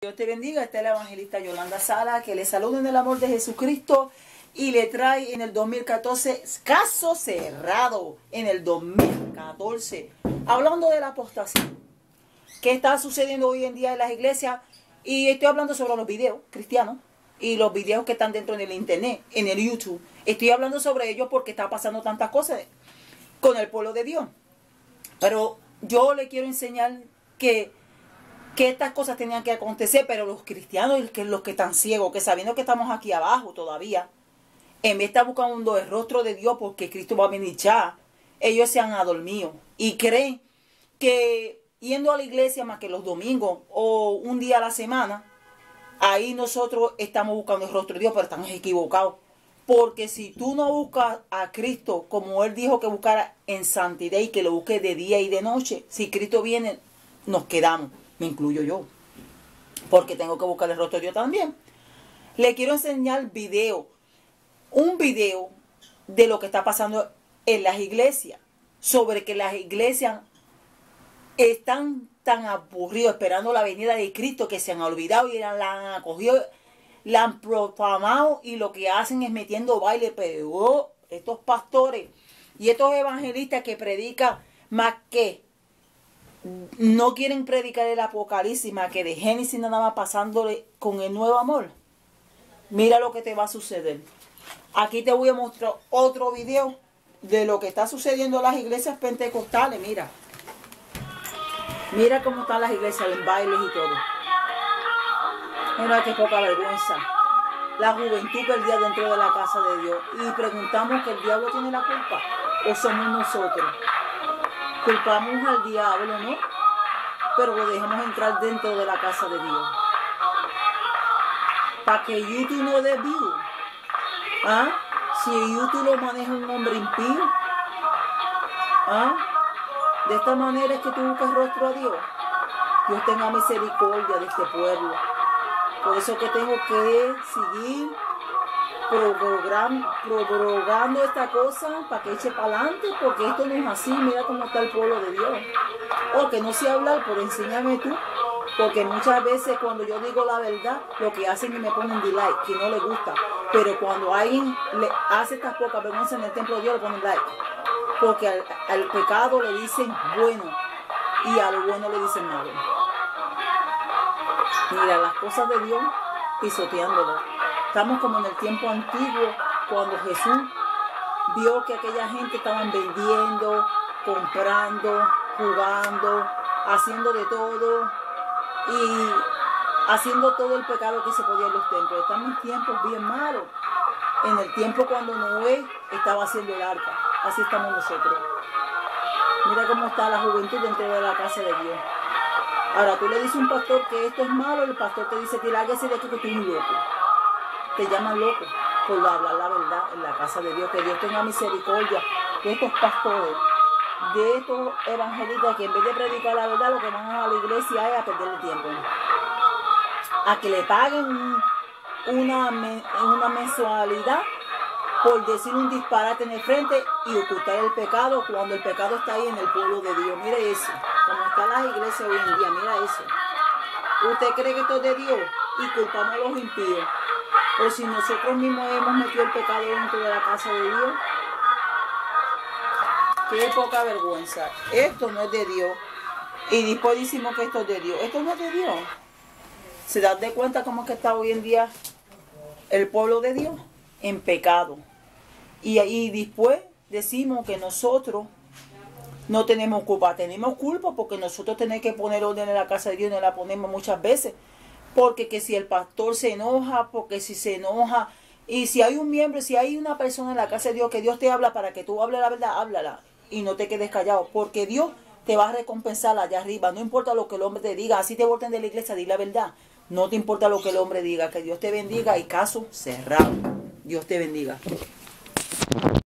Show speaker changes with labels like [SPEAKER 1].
[SPEAKER 1] Dios te bendiga, esta es la evangelista Yolanda Sala, que le saluda en el amor de Jesucristo y le trae en el 2014, caso cerrado en el 2014, hablando de la apostasía. ¿Qué está sucediendo hoy en día en las iglesias? Y estoy hablando sobre los videos cristianos y los videos que están dentro del internet, en el YouTube. Estoy hablando sobre ellos porque está pasando tantas cosas con el pueblo de Dios. Pero yo le quiero enseñar que estas cosas tenían que acontecer, pero los cristianos, los que están ciegos, que sabiendo que estamos aquí abajo todavía, en vez de estar buscando el rostro de Dios porque Cristo va a venir ya, ellos se han adormido y creen que yendo a la iglesia más que los domingos o un día a la semana, ahí nosotros estamos buscando el rostro de Dios, pero estamos equivocados. Porque si tú no buscas a Cristo como Él dijo que buscara en santidad y que lo busque de día y de noche, si Cristo viene, nos quedamos. Me incluyo yo, porque tengo que buscar el rostro de Dios también. Le quiero enseñar un video de lo que está pasando en las iglesias, sobre que las iglesias están tan aburridos esperando la venida de Cristo que se han olvidado y la han acogido, la han proclamado y lo que hacen es metiendo baile. Pero estos pastores y estos evangelistas que predican más que no quieren predicar el Apocalipsis más que de Génesis nada más pasándole con el nuevo amor. Mira lo que te va a suceder. Aquí te voy a mostrar otro video de lo que está sucediendo en las iglesias pentecostales. Mira cómo están las iglesias en bailes y todo. Mira qué poca vergüenza. La juventud perdida dentro de la casa de Dios. Y preguntamos que el diablo tiene la culpa o somos nosotros. Culpamos al diablo, ¿no? Pero lo dejamos entrar dentro de la casa de Dios. Para que YouTube no dé view. ¿Ah? Si YouTube lo maneja un hombre impío. ¿Ah? De esta manera es que tú buscas rostro a Dios. Dios tenga misericordia de este pueblo. Por eso que tengo que seguir prorrogando esta cosa para que eche para adelante, porque esto no es así. Mira cómo está el pueblo de Dios. O que no sé hablar, pero enséñame tú, porque muchas veces cuando yo digo la verdad, lo que hacen es que me ponen dislike, que no les gusta. Pero cuando alguien le hace estas pocas vergüenzas en el templo de Dios, le ponen like, porque al pecado le dicen bueno y a lo bueno le dicen malo. Mira las cosas de Dios pisoteándolas. Estamos como en el tiempo antiguo, cuando Jesús vio que aquella gente estaban vendiendo, comprando, jugando, haciendo de todo y haciendo todo el pecado que se podía en los templos. Estamos en tiempos bien malos. En el tiempo cuando Noé estaba haciendo el arca. Así estamos nosotros. Mira cómo está la juventud dentro de la casa de Dios. Ahora tú le dices a un pastor que esto es malo, el pastor te dice que lárguese de aquí que tú eres un loco. Te llaman loco por hablar la verdad en la casa de Dios. Que Dios tenga misericordia de estos pastores, de estos evangelistas que en vez de predicar la verdad, lo que van a la iglesia es a perder el tiempo. A que le paguen una mensualidad por decir un disparate en el frente y ocultar el pecado cuando el pecado está ahí en el pueblo de Dios. Mire eso, como están las iglesias hoy en día, mira eso. ¿Usted cree que esto es de Dios? Y culpamos a los impíos. O si nosotros mismos hemos metido el pecado dentro de la casa de Dios. Qué poca vergüenza. Esto no es de Dios. Y después decimos que esto es de Dios. Esto no es de Dios. ¿Se dan de cuenta cómo es que está hoy en día el pueblo de Dios? En pecado. Y después decimos que nosotros no tenemos culpa. Tenemos culpa porque nosotros tenemos que poner orden en la casa de Dios y no la ponemos muchas veces. Porque que si el pastor se enoja, porque si se enoja, y si hay un miembro, si hay una persona en la casa de Dios, que Dios te habla para que tú hables la verdad, háblala y no te quedes callado, porque Dios te va a recompensar allá arriba. No importa lo que el hombre te diga, así te voten de la iglesia, di la verdad. No te importa lo que el hombre diga, que Dios te bendiga y caso cerrado. Dios te bendiga.